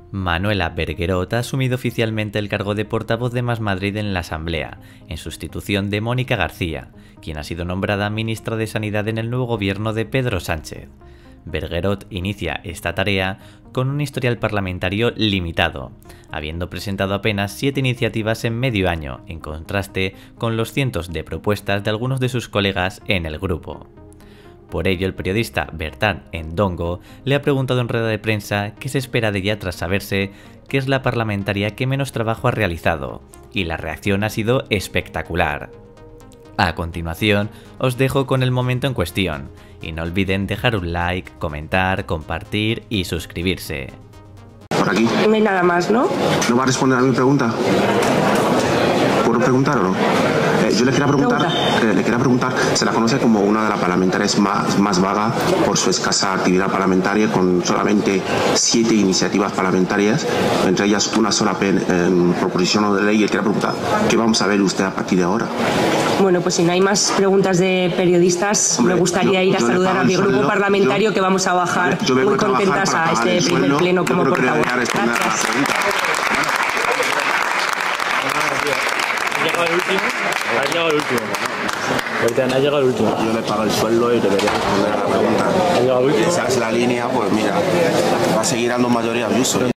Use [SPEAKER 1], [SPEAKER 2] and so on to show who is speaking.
[SPEAKER 1] Manuela Berguerot ha asumido oficialmente el cargo de portavoz de Más Madrid en la Asamblea, en sustitución de Mónica García, quien ha sido nombrada ministra de Sanidad en el nuevo gobierno de Pedro Sánchez. Berguerot inicia esta tarea con un historial parlamentario limitado, habiendo presentado apenas 7 iniciativas en medio año, en contraste con los cientos de propuestas de algunos de sus colegas en el grupo. Por ello, el periodista Bertran Endongo le ha preguntado en rueda de prensa qué se espera de ella tras saberse que es la parlamentaria que menos trabajo ha realizado, y la reacción ha sido espectacular. A continuación, os dejo con el momento en cuestión, y no olviden dejar un like, comentar, compartir y suscribirse.
[SPEAKER 2] Por aquí.
[SPEAKER 3] No hay nada más, ¿no?
[SPEAKER 2] ¿No va a responder a mi pregunta? ¿Puedo preguntar o no? Yo le quería preguntar, se la conoce como una de las parlamentarias más vaga por su escasa actividad parlamentaria, con solamente 7 iniciativas parlamentarias, entre ellas una sola proposición de ley. Y le quería preguntar, ¿qué vamos a ver usted a partir de ahora?
[SPEAKER 3] Bueno, pues si no hay más preguntas de periodistas, me gustaría ir a saludar a mi grupo parlamentario, que vamos a bajar muy contentas a este primer pleno como portavoz. Gracias.
[SPEAKER 4] Ha llegado el último. Bertran, ha llegado el último.
[SPEAKER 2] Yo le pago el sueldo y debería responder a la pregunta.
[SPEAKER 4] Ha llegado el último.
[SPEAKER 2] Esa es la línea, pues mira, va a seguir dando mayoría Ayuso.